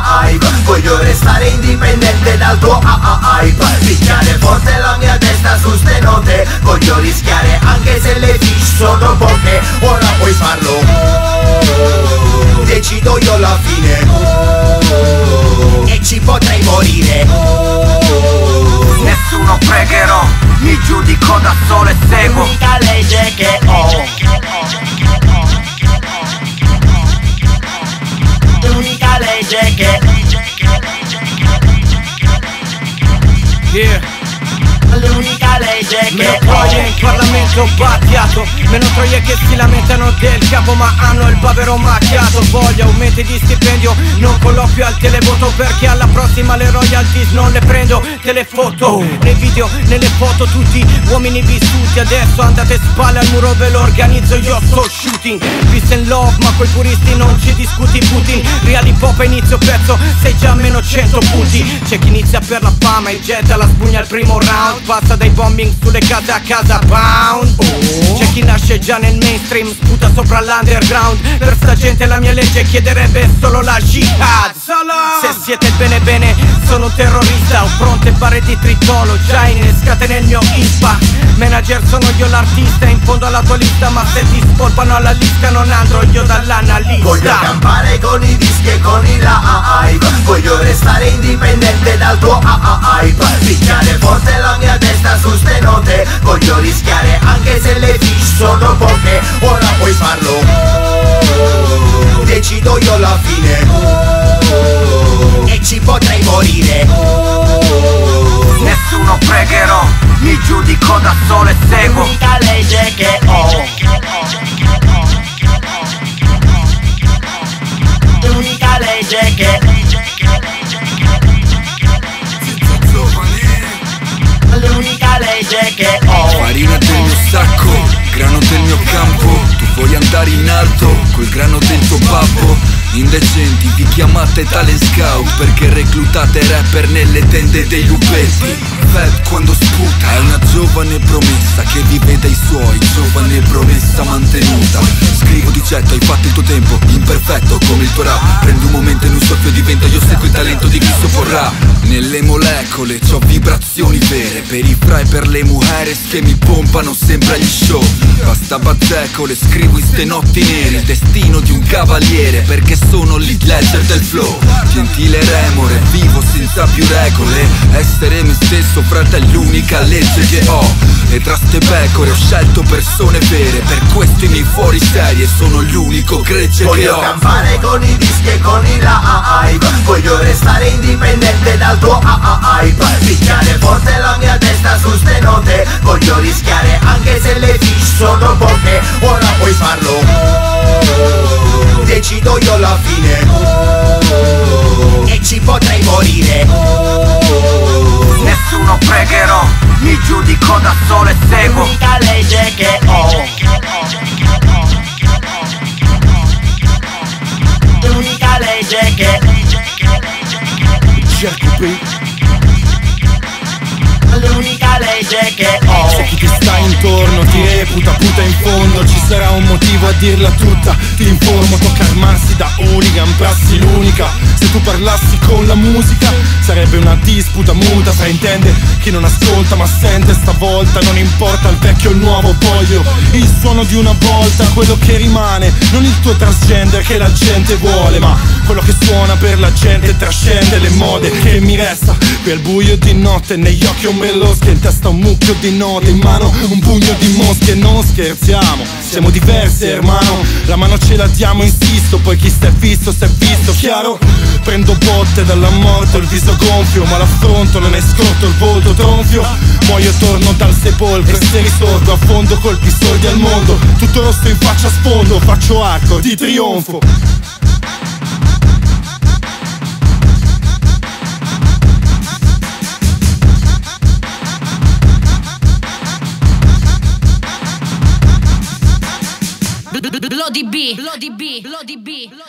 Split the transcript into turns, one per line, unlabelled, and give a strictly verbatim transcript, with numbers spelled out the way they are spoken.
hype. Voglio restare indipendente dal tuo hype. Picchiare forte la mia testa su ste note. Voglio rischiare anche se le fish sono poche. Ora puoi farlo, decido io la fine, e ci potrei morire.
Nessuno pregherò, mi giudico da solo e seguo
l'unica legge che ho, l'unica legge che
yeah.
L'unica legge che
meno troie in Parlamento battiato, meno troie che si lamentano del capo ma hanno il bavero macchiato. Voglio aumenti di stipendio, non colloquio al televoto, perché alla prossima le royalties non le prendo, te le foto. Nei video, nelle foto tutti uomini vissuti, adesso andate spalle al muro, ve lo organizzo io, sto shooting. Peace and love, ma coi puristi non ci discuti. Putin, real hip hop a inizio pezzo, sei già a meno cento punti. C'è chi inizia per la fama e getta la spugna al primo round, passa dai bombing sulle case a casa pound. Oh. C'è chi nasce già nel mainstream, sputa sopra l'underground. Per sta gente la mia legge chiederebbe solo la jihad. Se siete bene bene, sono un terrorista. Ho pronte barre di tritolo già innescate nel mio impact. Manager sono io l'artista, in fondo alla tua lista, ma se ti spolpano alla lista non andrò io dall'analista.
Voglio campare con i dischi e con il hype. Voglio restare indipendente dal tuo hype. Picchiare forte la mia testa su ste note. Voglio rischiare anche se le fish sono poche. Ora puoi farlo, decido io la fine, e ci potrei morire.
Nessuno pregherò, mi giudico da solo e seguo
l'unica legge che ho, l'unica legge che l'unica legge che ho.
Farina del mio sacco, grano del mio campo. Tu vuoi andare in alto col grano del tuo babbo. Indecenti vi chiamate talent scout perché reclutate rapper nelle tende dei lupetti. Fed quando sputa è una giovane promessa che vive dai suoi, giovane promessa mantenuta. Scrivo di getto, hai fatto il tuo tempo, imperfetto come il tuo rap. Prendi un momento in un soffio di vento, io seguo il talento di chi sopporrà. Nelle molecole c'ho vibrazioni vere, per i fra e per le mujeres che mi pompano sempre agli show. Basta bazzecole, scrivo in ste notti nere il destino di un cavaliere, perché sono l'Heath Ledger del flow. Gentile remore, vivo senza più regole. Essere me stesso, frate, è l'unica legge che ho. E tra ste pecore ho scelto persone vere, per questo i miei fuori serie sono l'unico gregge che ho.
Voglio campare con i dischi e con il hype. Voglio restare indipendente dal tuo hype. Picchiare forte la mia testa su ste note. Voglio rischiare anche se le fish sono poche. Ora puoi farlo, decido io la fine, e ci potrei morire.
Nessuno pregherò, mi giudico da solo e seguo
l'unica legge che ho, l'unica legge che l'unica legge che ho.
C'è chi ti sta intorno, ti reputa puta in fondo. Ci sarà un motivo a dirla tutta, ti informo. Tocca armarsi da hooligan, prassi l'unica. Se tu parlassi con la musica sarebbe una disputa muta. Fraintende chi non ascolta ma sente stavolta. Non importa il vecchio o il nuovo, voglio il suono di una volta. Quello che rimane, non il tuo transgender che la gente vuole, ma quello che suona per la gente trascende le mode. Che mi resta qui al buio di notte, negli occhi un bellosche, in testa un mucchio di note, in mano un pugno di mosche. Non scherziamo, siamo diversi hermano, la mano ce la diamo, insisto. Poi chi si è visto, si è visto, chiaro? Prendo botte dalla morte, il viso gonfio, ma l'affronto, non è scotto, il volto tronfio. Muoio, torno dal sepolcro e se risorgo a fondo, colpi sordi al mondo. Tutto rosso in faccia, sfondo, faccio arco di trionfo.